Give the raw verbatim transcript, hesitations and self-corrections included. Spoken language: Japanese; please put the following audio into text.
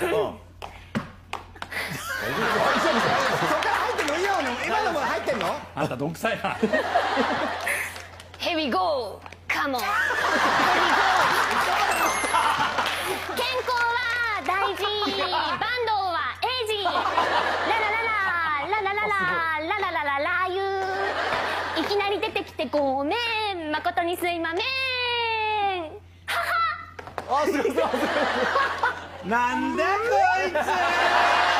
入ってんの？今のも入ってんの？ あんたどんくさいな。 Here we go! Come on! 健康は大事、バンドはエイジ、ララララ、ララララ、ラララララー油、いきなり出てきてごめん、誠にすいまめん、はは。 あ、すごいすごい。なんだこいつ。